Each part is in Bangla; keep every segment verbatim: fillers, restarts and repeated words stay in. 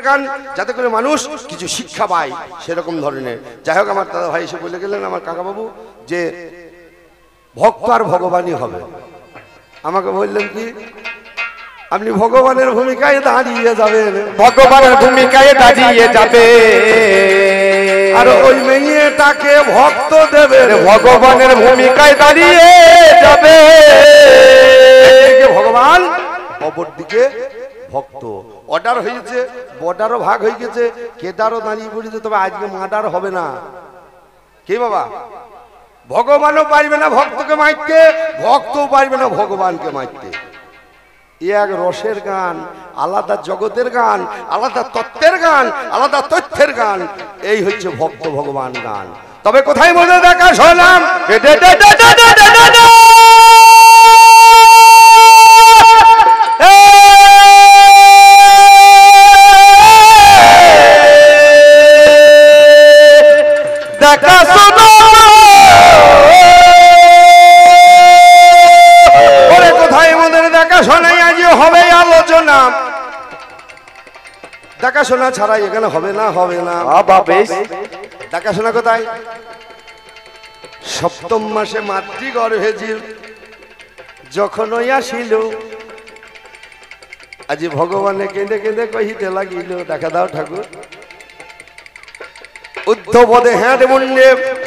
গান যাতে করে মানুষ কিছু শিক্ষা পায় সেরকম ধরনের। যাই হোক, আমার দাদা ভাই এসে বলে গেলেন আমার কাকা বাবু যে ভক্ত আর ভগবানই হবে। আমাকে বললেন কি, আপনি ভগবানের ভূমিকায় দাঁড়িয়ে যাবেন, ভগবানের ভূমিকায় দাঁড়িয়ে যাবে, আর ওই মেয়েটাকে ভক্ত দেবে, ভগবানের ভূমিকায় দাঁড়িয়ে যাবে। ভগবান অপরদিকে ভক্ত। অর্ডার হয়েছে, বর্ডারও ভাগ হয়ে গেছে, কেদারও দাঁড়িয়ে পড়েছে। তবে আজকে মার্ডার হবে না। কি বাবা, ভগবানও পারবে না ভক্তকে মারতে, ভক্তও পারবে না ভগবানকে মারতে। এক রসের গান, আলাদা জগতের গান, আলাদা তত্ত্বের গান, আলাদা তথ্যের গান। এই হচ্ছে ভক্ত ভগবান গান। তবে কোথায় মধ্যে দেখা শোনাম, দেখা শোনো কোথায় মধ্যে দেখা শোনাই আজ হবে আলোচনা। দেখাশোনা ছাড়া এখানে হবে না, হবে না। দেখাশোনা কোথায়? সপ্তম মাসে মাতৃগর্ভে জীব যখন আসিল, আজি ভগবানে কেঁদে কেঁদে কহিতে লাগিল, দেখা দাও ঠাকুর। উদ্ধবদে হ্যাঁ মুন্ডে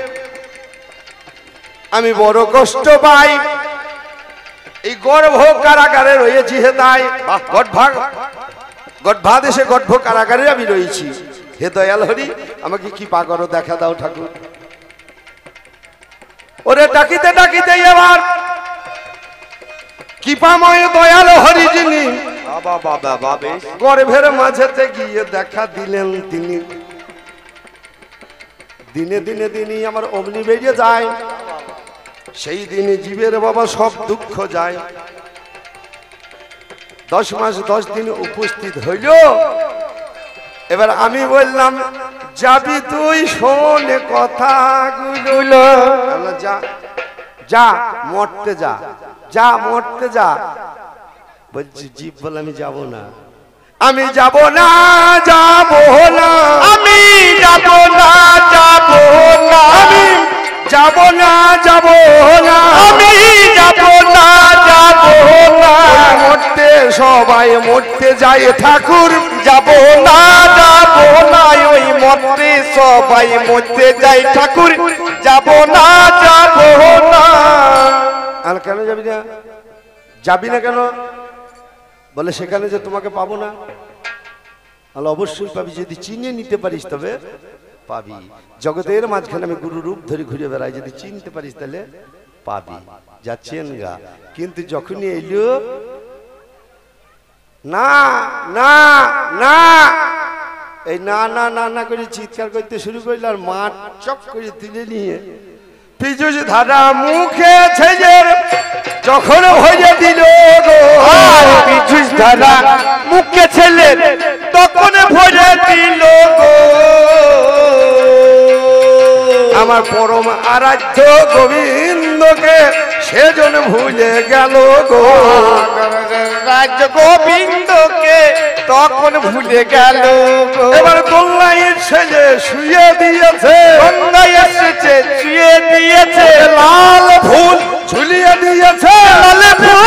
আমি বড় কষ্ট পাই, এই গর্ভ কারাগারে রয়েছি হে তাই। গর্ভা গর্ভাদেশে গর্ভ কারাগারে আমি রয়েছি। হে দয়াল হরি, আমাকে কি পা করো, দেখা দাও ঠাকুর। ওরে ডাকিতে ডাকিতে এবার কৃপাময় দয়াল হরি যিনি গর্ভের মাঝেতে গিয়ে দেখা দিলেন তিনি। দিনে দিনে দিনই আমার অগ্নি বেরিয়ে যায়, সেই দিনে জীবের বাবা সব দুঃখ যায়। দশ মাস দশ দিন উপস্থিত হইল। এবার আমি বললাম, যাবি তুই শোনে কথা গুলো, যা যা মরতে যা, যা মরতে যা। বলছি জীব বলে আমি যাব না, আমি যাব না, যাব না, আমি যাব না, যাব না, আমি যাব না, যাব না, আমি যাব না, যাব না। মরতে সবাই মরতে যায় ঠাকুর, যাব না, যাব না, ওই মরতে সবাই মরতে যায় ঠাকুর, যাব না, যাব না। আর কেন যাবি না? যাবি না কেন? বলে সেখানে যে তোমাকে পাবো না। তাহলে অবশ্যই পাবি, যদি চিনে নিতে পারিস তবে পাবি। জগতের মাঝখানে আমি গুরু রূপ ধরে ঘুরে বেড়াই, যদি চিনতে পারিস তাহলে পাবি। যাচ্ছেন গা, কিন্তু যখনই এলো না না না, এই না না না না করে চিৎকার করতে শুরু করল, আর মাঠ চক করে তুলে নিয়ে পিজুষ ধারা মুখে ছেজে যখন হয়ে দিল গো, পিজুষ ধারা মুখে ছেলে তখন ভরে দিল গো। আমার পরম আরাধ্য গোবিন্দকে সেজন ভুলে গেল গো, রাজ্য গোবিন্দকে তখন ভুলে গেল গো। এবার দোলনায় সেজে শুয়ে দিয়েছে, দোলনায় এসেছে শুয়ে দিয়েছে, লাল ফুল ঝুলিয়ে দিয়েছে, লাল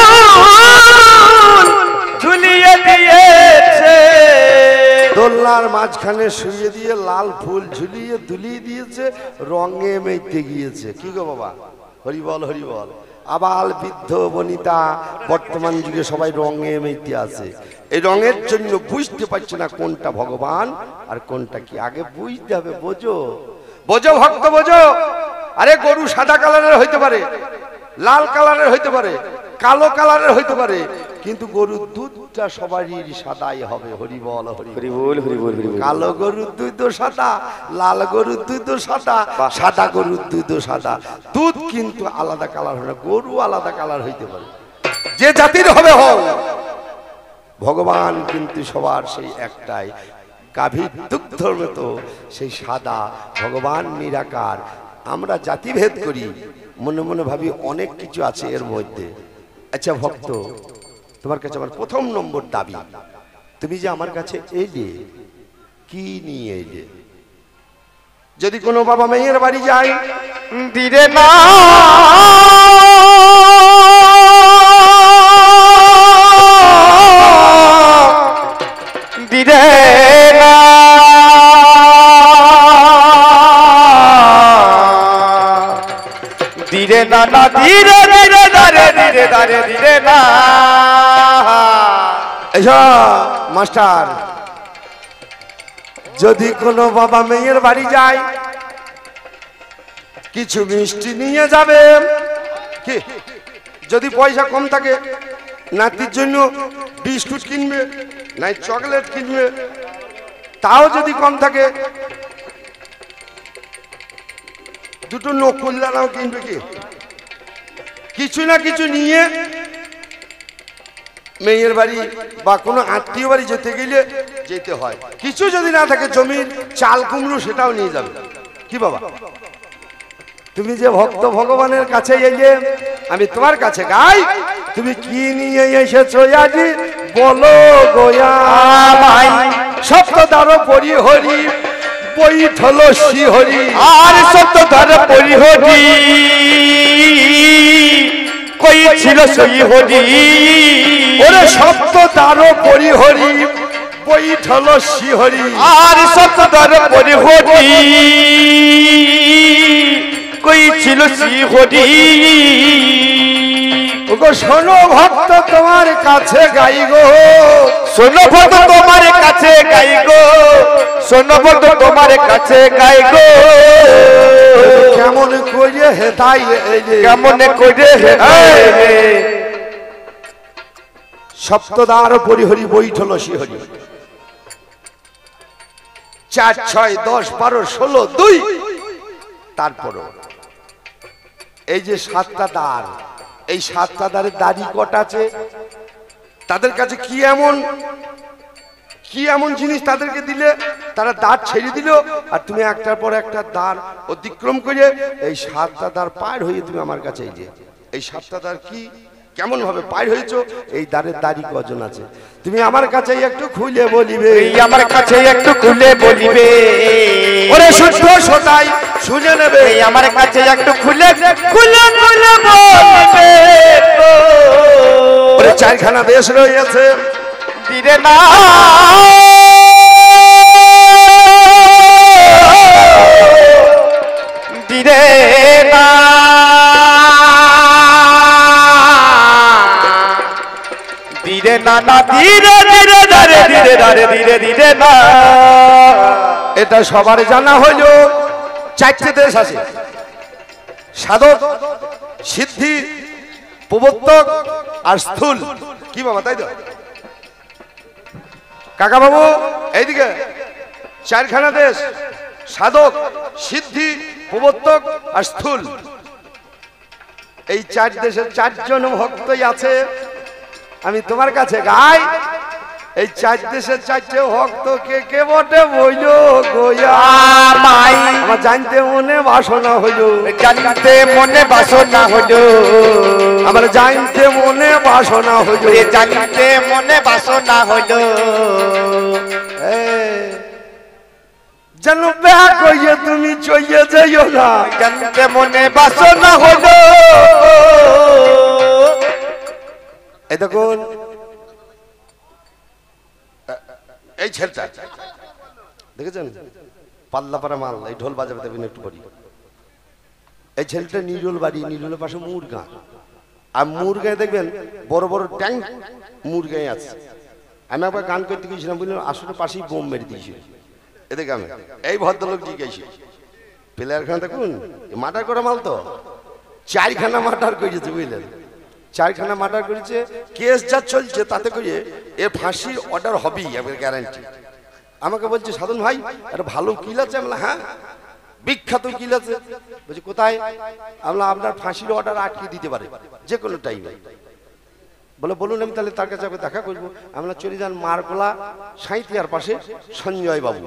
ফুল ঝুলিয়ে দিয়েছে। দোলনার মাঝখানে শুয়ে দিয়ে লাল ফুল ঝুলিয়ে দুলিয়ে দিয়েছে, রঙে মেতে গিয়েছে। কি গো বাবা, হরি বল হরি বল। আবাল বৃদ্ধ বনিতা বর্তমান যুগে সবাই রঙে মেতে আছে। এই রঙের জন্য বুঝতে পারছে না কোনটা ভগবান আর কোনটা কি। আগে বুঝতে হবে, বোঝো বোঝো ভক্ত বোঝো। আরে গরু সাদা কালারের হইতে পারে, লাল কালারের হইতে পারে, কালো কালারের হইতে পারে, কিন্তু গরুর দুধটা সবারই সাদাই হবে। হরি বল হরি বল হরি বল হরি বল। কালো গরুর দুধ সাদা, লাল গরুর দুধ সাদা, সাদা গরুর দুধ সাদা। দুধ কিন্তু আলাদা কালার হয় না, গরু আলাদা কালার হইতে পারে, যে জাতির হবে হোক। ভগবান কিন্তু সবার সেই একটাই, গাভীর দুগ্ধর মতো সেই সাদা। ভগবান নিরাকার। আমরা জাতিভেদ করি, মনে মনে ভাবি অনেক কিছু আছে এর মধ্যে। আচ্ছা ভক্ত, তোমার কাছে আমার প্রথম নম্বর দাবি, তুমি যে আমার কাছে এলে কি নিয়ে এলে? যদি কোনো বাবা মেয়ের বাড়ি যায়, দিরে না দিরে না দিরে না না ধীরে ধীরে দারে ধীরে দারে ধীরে না। এসো মাস্টার, যদি কোনো বাবা মেয়ের বাড়ি যায় কিছু মিষ্টি নিয়ে যাবে। কি যদি পয়সা কম থাকে নাতির জন্য বিস্কুট কিনবে, নাই চকলেট কিনবে। তাও যদি কম থাকে দুটো নকুল দানাও কিনবে। কি কিছু না কিছু নিয়ে মেয়ের বাড়ি বা কোনো আত্মীয় বাড়ি যেতে গেলে যেতে হয়। কিছু যদি না থাকে জমির চাল কুমড়ো সেটাও নিয়ে যাবে। কি বাবা, তুমি যে ভক্ত ভগবানের কাছে এলে, আমি তোমার কাছে গাই, তুমি কি নিয়ে এসেছো আজি বলো গোয়া ভাই। সপ্তধার পরিহরি বৈঠল শ্রীহরি, আর সপ্তধার পরিহরি কই ছিল সেই হরি। ওরে সপ্তধার পরিহরি বৈঠল শ্রীহরি, আর সপ্তধার পরিহরি কই ছিল সেই হরি। ওগো শোনো ভক্ত তোমার কাছে গাই গো, শোনো ভক্ত তোমার কাছে গাই গো, শোনো ভক্ত তোমার কাছে গাই গো। কেমন করে হেতাই এলে, কেমন করে হেতাই এলে। সপ্তধার পরিহরি বৈঠল শ্রীহরি, চার ছয় দশ বারো ষোলো দুই। তারপরও এই যে সাতটা দ্বার, এই সাতটা দ্বারের দাড়ি কটা আছে, তাদের কাছে কি এমন কি এমন জিনিস তাদেরকে দিলে তারা দ্বার ছেড়ে দিল, আর তুমি একটার পর একটা দ্বার অতিক্রম করে এই সাতটা দ্বার পার হয়ে তুমি আমার কাছে এই যে এই সাতটা দ্বার কি কেমন ভাবে পার হয়েছো, এই দ্বারের দাড়ি কজন আছে তুমি আমার কাছে একটু খুলে বলিবে। এই আমার কাছে একটু খুলে বলিবে। ওরে শুদ্ধ সদাই শুনে নেবে, এই আমার কাছে একটু খুলে খুলে খুলে বলিবে। ওরে চারখানা দেশ রয়েছে দিরে না দিরে না দিরে না না ধীরে ধীরে ধরে ধীরে ধরে ধীরে ধীরে না। এটা সবার জানা হইলো চারটে দেশ আছে, সাধক সিদ্ধি প্রবর্তক আর স্থূল। কি বাবা তাই তো কাকা বাবু, এইদিকে চারখানা দেশ, সাধক সিদ্ধি প্রবর্তক আর স্থূল। এই চার দেশের চারজন ভক্তই আছে। আমি তোমার কাছে গাই, এই চার দেশের চারটে ভক্ত কে কে বটে বইলো গোয়া মাই। আমার জানতে মনে বাসনা হইলো, জানতে মনে বাসনা হলো, আমার জানতে মনে বাসনা হইলো, জানতে মনে বাসনা হলো। যেন ব্যাগ হইয়ে তুমি চইয়ে যাইও না, জানতে মনে বাসনা হলো। এই দেখুন এই ছেলেটা দেখেছেন পাল্লাপাড়া মাল, এই ঢোল বাজাবে দেবেন একটু পরি। এই ছেলেটা নিরুল বাড়ি, নিরুলের পাশে মুরগা, আর মুরগায় দেখবেন বড় বড় ট্যাঙ্ক মুরগায় আছে। আমি একবার গান করতে গিয়েছিলাম, বুঝলেন আসলে পাশেই বোম মেরে দিয়েছিল। এদিকে আমি এই ভদ্রলোক জিজ্ঞাসি প্লেয়ারখানা দেখুন মার্ডার করা মাল তো, চারখানা মার্ডার করেছে বুঝলেন, চারখানা মার্ডার করেছে। কেস যা চলছে তাতে করে এর ফাঁসি অর্ডার হবেই, এবার গ্যারান্টি। আমাকে বলছে সাধন ভাই একটা ভালো কিল আছে। আমরা হ্যাঁ বিখ্যাত কিল আছে। বলছি কোথায়? আমরা আপনার ফাঁসির অর্ডার আটকে দিতে পারে যে কোনো টাইমে। বলে বলুন, আমি তাহলে তার কাছে দেখা করবো। আমরা চলে যান মারকোলা সাঁইতিয়ার পাশে সঞ্জয় বাবু।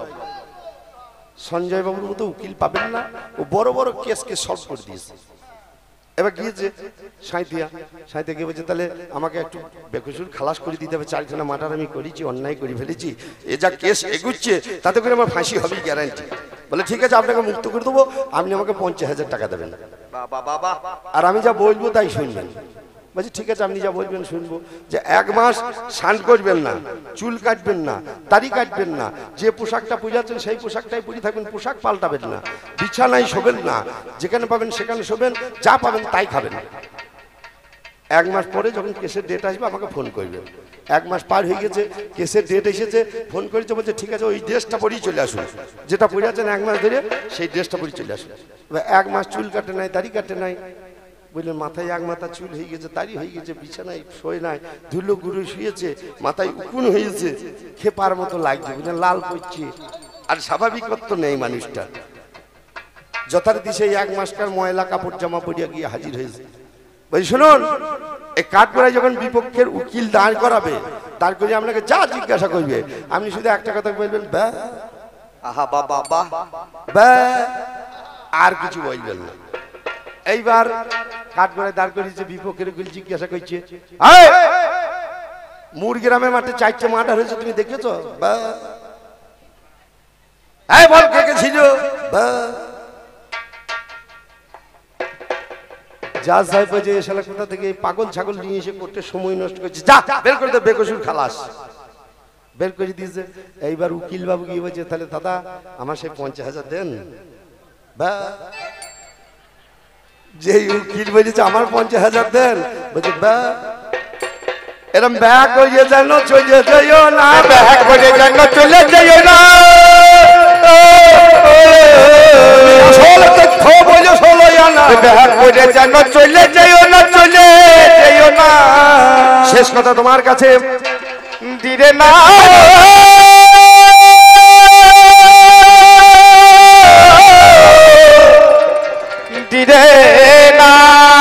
সঞ্জয় বাবুর মতো উকিল পাবেন না, ও বড় বড় কেসকে সলভ করে দিয়েছে। এবার গিয়েছে সাঁইতিয়া, সাঁইতে গিয়ে বলছে তাহলে আমাকে একটু বেকসুর খালাস করে দিতে হবে, চারখানা মার্ডার আমি করেছি, অন্যায় করে ফেলেছি, এ যা কেস এগুচ্ছে তাতে করে আমার ফাঁসি হবেই গ্যারান্টি। বলে ঠিক আছে আপনাকে মুক্ত করে দেবো, আপনি আমাকে পঞ্চাশ হাজার টাকা দেবেন, আর আমি যা বলবো তাই শুনবেন। বলছি ঠিক আছে আপনি যা বলবেন শুনবো। যে এক মাস স্নান করবেন না, চুল কাটবেন না, দাড়ি কাটবেন না, যে পোশাকটা পরে সেই পোশাকটাই পরে থাকবেন, পোশাক পাল্টাবেন না, বিছানায় শোবেন না, যেখানে পাবেন সেখানে শোবেন, যা পাবেন তাই খাবেন। এক মাস পরে যখন কেসের ডেট আসবে আমাকে ফোন করবেন। এক মাস পার হয়ে গেছে, কেসের ডেট এসেছে, ফোন করেছে, বলছে ঠিক আছে ওই ড্রেসটা পরেই চলে আসুন, যেটা পরে আছেন এক মাস ধরে সেই ড্রেসটা পরে চলে আসুন। এবার এক মাস চুল কাটে নাই, দাড়ি কাটে নাই, বুঝলেন মাথায় এক মাথা চুল হয়ে গেছে, দাড়ি হয়ে গেছে, বিছানায় শোয় নাই, ধুলো গুঁড়ো শুয়েছে, মাথায় উকুন হয়েছে, খেপার মতো লাগছে, বুঝলেন লাল পড়ছে, আর স্বাভাবিকত্ব নেই মানুষটা। যথারীতি সেই এক মাসকার ময়লা কাপড় জামা পরিয়া গিয়ে হাজির হয়েছে। বলছি শুনুন, এই কাঠগড়ায় যখন বিপক্ষের উকিল দাঁড় করাবে, দাঁড় করে আপনাকে যা জিজ্ঞাসা করবে আপনি শুধু একটা কথা বলবেন, বা আহা বাবা বাহ, বা, আর কিছু বলবেন না। এইবার কাঠগড়ায় দাঁড় করিয়েছে, বিপক্ষের উকিল জিজ্ঞাসা করছে, মুরগ্রামের মাঠে চারটে মার্ডার হয়েছে তুমি দেখেছো? বা, এই বল কে কে ছিল? বা, জাজ সাহেব বলছে এ শালা কোথা থেকে পাগল ছাগল নিয়ে এসে করতে সময় নষ্ট করছে, যা বের করে দে, বেকসুর খালাস। বের করে দিয়েছে। এইবার উকিল বাবু গিয়ে বলছে তাহলে দাদা আমার সেই পঞ্চাশ হাজার দেন। বা, যে উকিল বলেছে আমার পঞ্চাশ হাজার দেন, বলছে বা, এরম ব্যাগ হয়ে যেন চলে যাইও না, ব্যাগ করে যেন চলে যাইও না, আসল তথ্য বলে ষোলো আনা, ব্যাগ করে যেন চলে যাইও না, চলে যাইও না। শেষ কথা তোমার কাছে দিরে না, দিরে না,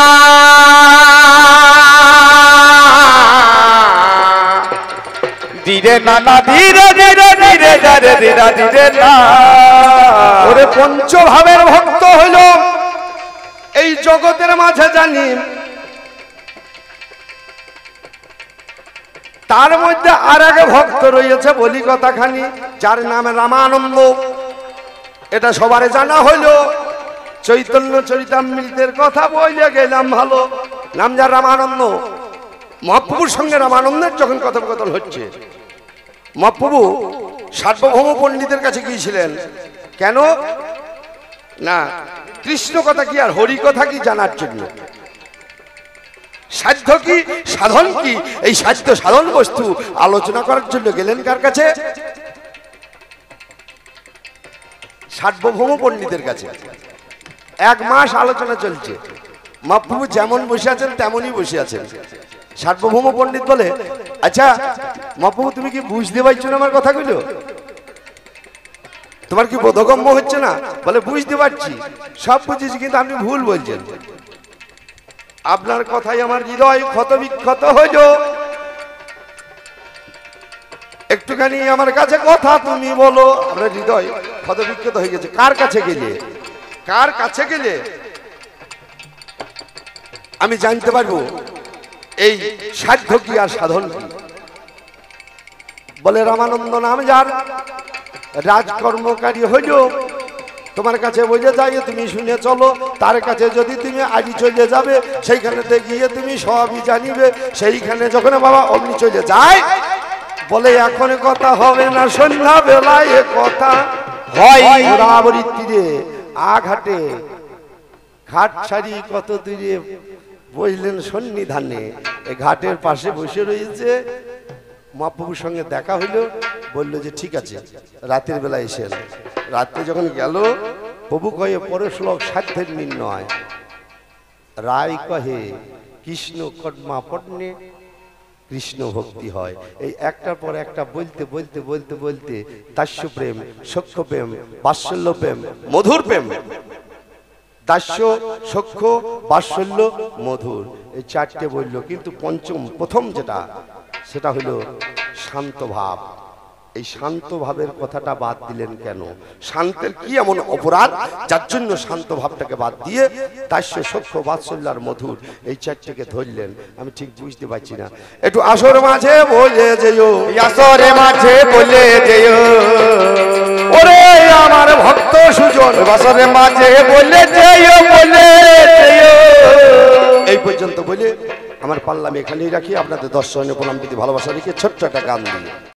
দিরে না না, ধীরে ধীরে ধীরে ধীরে ধীরে ধীরে না। ওরে পঞ্চভাবের ভক্ত হইল এই জগতের মাঝে জানি, তার মধ্যে আর এক ভক্ত রয়েছে বলি কথাখানি, যার নাম রামানন্দ। এটা সবার জানা হইল। চৈতন্য চরিতামৃতের কথা বলে গেলাম ভালো, নাম যার রামানন্দ। মহাপ্রভুর সঙ্গে রামানন্দের যখন কথোপকথন হচ্ছে, মহাপ্রভু সার্বভৌম পণ্ডিতের কাছে গিয়েছিলেন। কেন না, কৃষ্ণ কথা কি আর হরি কথা কি জানার জন্য। সাধ্য কি সাধন কি, এই সাধ্য সাধন বস্তু আলোচনা করার জন্য গেলেন কার কাছে? সার্বভৌম পণ্ডিতের কাছে। এক মাস আলোচনা চলছে, মহাপ্রভু যেমন বসে আছেন তেমনই বসে আছেন। সার্বভৌম পণ্ডিত বলে, আচ্ছা মহাপ্রভু তুমি কি বুঝতে পারছো না আমার কথাগুলো? তোমার কি বোধগম্য হচ্ছে না? বলে বুঝতে পারছি, সব বুঝেছি, কিন্তু আপনি ভুল বলছেন। আপনার কথাই আমার হৃদয় ক্ষত বিক্ষত হইল। একটুখানি আমার কাছে কথা তুমি বলো। আপনার হৃদয় ক্ষত বিক্ষত হয়ে গেছে। কার কাছে গেলে? কার কাছে গেলে আমি জানতে পারবো এই সাধ্য কি আর সাধন কি? বলে রামানন্দ নাম যার রাজকর্মকারী হইল, তোমার কাছে বলে যাই তুমি শুনে চলো, তার কাছে যদি তুমি আজই চলে যাবে, সেইখানেতে গিয়ে তুমি সবই জানিবে। সেইখানে যখন বাবা অমনি চলে যায়, বলে এখন কথা হবে না, সন্ধ্যা বেলায় এ কথা হয়। গোদাবরীর তীরে আঘাটে ঘাট ছাড়ি কত দূরে বসলেন সন্নিধানে, এই ঘাটের পাশে বসে রয়েছে। মহাপ্রভুর সঙ্গে দেখা হইলো, বললো যে ঠিক আছে রাতের বেলা এসেন। রাত্রে যখন গেল, প্রভু কয়ে পরশ্লোক সাধ্যের নির্ণয়, রায় কহে কৃষ্ণ কর্মা পণ্যে কৃষ্ণ ভক্তি হয়। এই একটার পর একটা বলতে বলতে বলতে বলতে দাস্য প্রেম, সখ্য প্রেম, বাৎসল্য প্রেম, মধুর প্রেম, দাস্য, সখ্য, বাৎসল্য, মধুর, এই চারটে বলল। কিন্তু পঞ্চম প্রথম যেটা, সেটা হলো শান্ত ভাব। এই শান্ত ভাবের কথাটা বাদ দিলেন কেন? শান্তের কি এমন অপরাধ যার জন্য শান্ত ভাবটাকে বাদ দিয়ে দাস্য সখ্য বাৎসল্যার মধুর এই চারটিকে ধরলেন? আমি ঠিক বুঝতে পারছি না। একটু আসর মাঝে বলে যেও, আসরে মাঝে বলে যেও, ওরে আমার ভক্ত সুজন, আসরে মাঝে বলে যেও, বলে যেও। এই পর্যন্ত বলে আমার পাল্লা আমি এখানেই রাখি। আপনাদের দর্শনে প্রণাম প্রীতি ভালোবাসা রেখে ছোট্ট একটা গান দিয়ে